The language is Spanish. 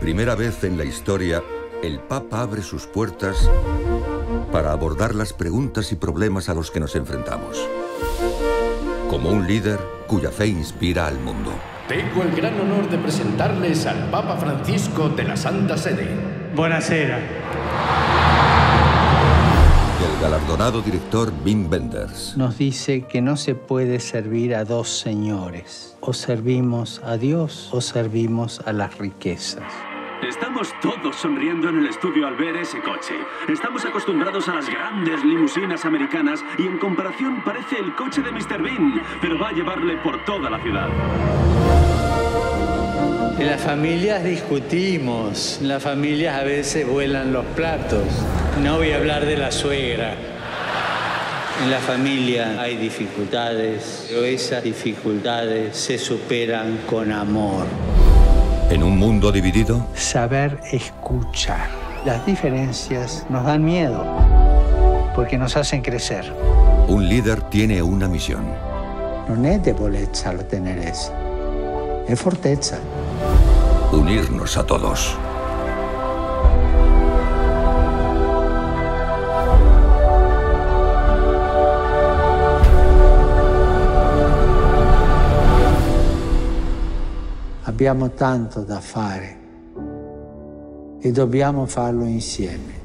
primera vez en la historia, el Papa abre sus puertas para abordar las preguntas y problemas a los que nos enfrentamos. Como un líder cuya fe inspira al mundo. Tengo el gran honor de presentarles al Papa Francisco de la Santa Sede. Buonasera. El galardonado director Wim Wenders. Nos dice que no se puede servir a dos señores. O servimos a Dios o servimos a las riquezas. Estamos todos sonriendo en el estudio al ver ese coche. Estamos acostumbrados a las grandes limusinas americanas y en comparación parece el coche de Mr. Bean, pero va a llevarle por toda la ciudad. En las familias discutimos, en las familias a veces vuelan los platos. No voy a hablar de la suegra. En la familia hay dificultades, pero esas dificultades se superan con amor. ¿En un mundo dividido? Saber escuchar. Las diferencias nos dan miedo, porque nos hacen crecer. Un líder tiene una misión. Non è debolezza lo tenerezza, è fortezza. Unirnos a todos. Abbiamo tanto da fare e dobbiamo farlo insieme.